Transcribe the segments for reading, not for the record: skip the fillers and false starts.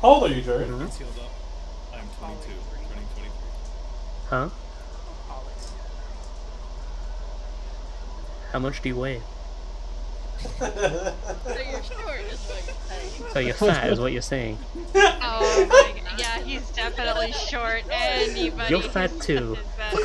How old are you, Jared? I'm 22, turning 23. Huh? How much do you weigh? So you're short is what you're saying. So you're fat is what you're saying. Oh my god. Yeah, he's definitely short. Anybody You're fat who too.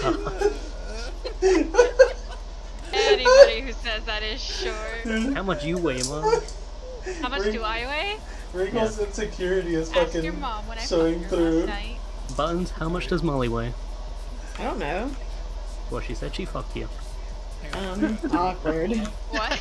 says that- Anybody who says that is short. How much you weigh, Mom? How much do I weigh? Rico's insecurity is Ask fucking your mom when I showing fucked her through. last night. Buttons, how much does Molly weigh? I don't know. Well, she said she fucked you. Awkward. What?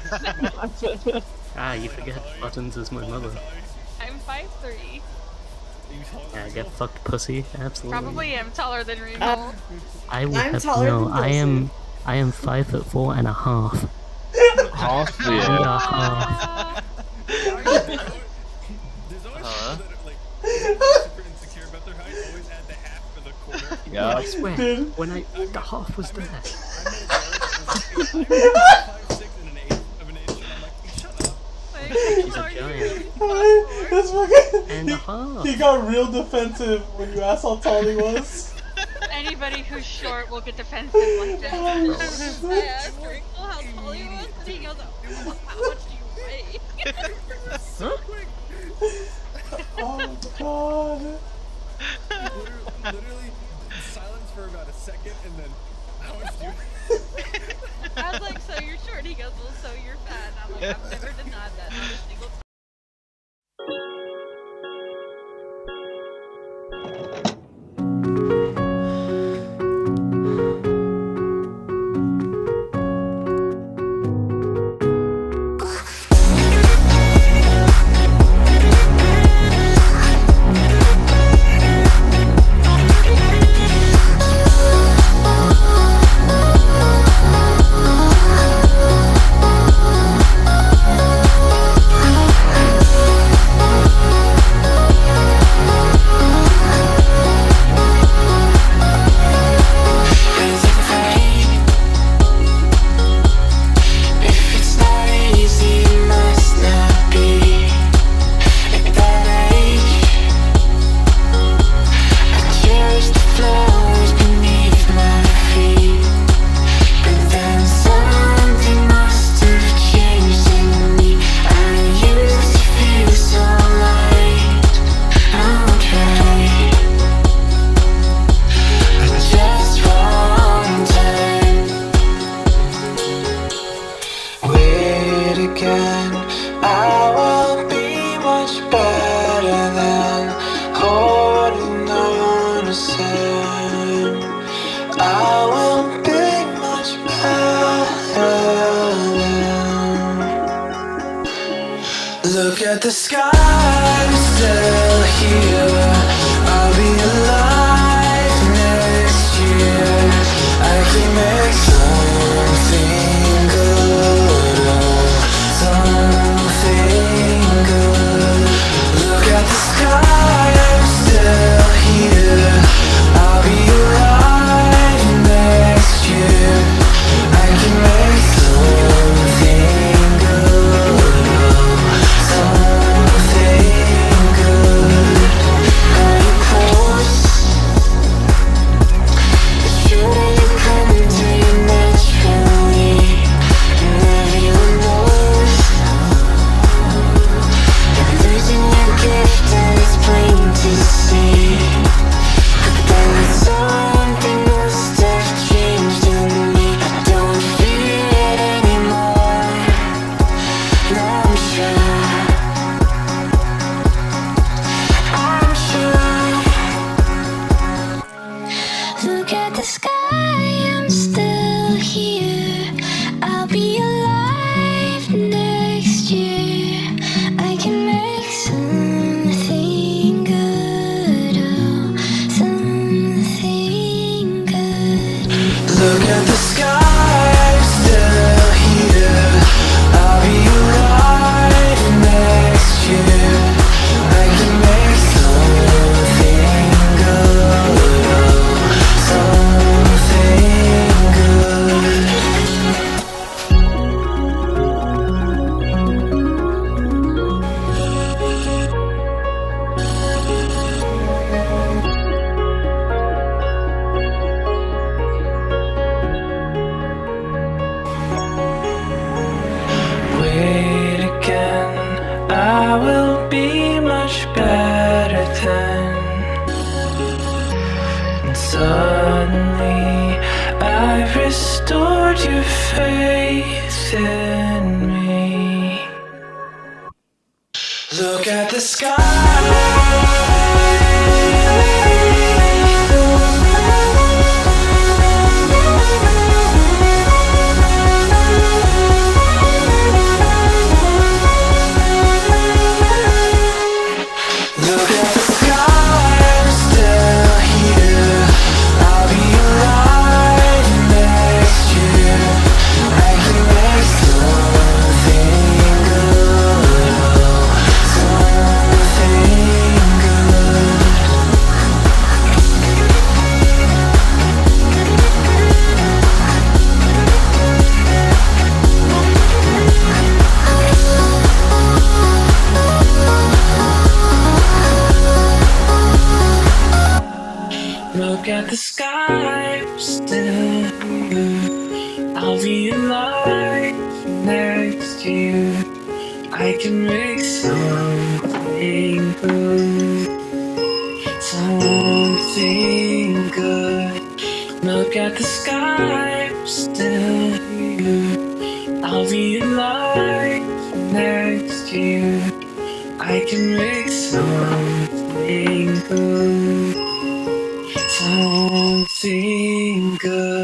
Ah, you forget Buttons is my mother. I'm 5'3". Yeah, get fucked, pussy. Absolutely. Probably am taller than Remo. I would I'm have taller no. than I am 5'4" and a half. Half, And yeah. a half. There's always people that are like super insecure about their height, always add the half for the quarter. Yeah. I swear, Dude. when the half was there. I'm 5'6" and an eighth of an inch, and I'm like, shut up. Like, She's a are you giant. really That's fucking. And a half. He got real defensive when you asked how tall he was. Anybody who's short will get defensive like that. I asked Rico how tall he was, and he goes, "Oh, how much do you weigh?" Oh god. Literally silence for about a second, and then how much do you? I was like, "So you're short?" He goes, "Well, so you're fat." And I'm like, "I've never denied that, not a single time." Look at the sky, I'm still here. I'll be alive next year. I can make something good, something good. Look at the sky, I'm still here. I'll be alive next year. I can make something good. Shouldn't you come to me? much better then. And suddenly I've restored your faith in me. Look at the sky. Look at the sky, still here. I'll be alive next year. I can make something good, something good. Look at the sky, still here. I'll be alive next year. I can make something good. Something good.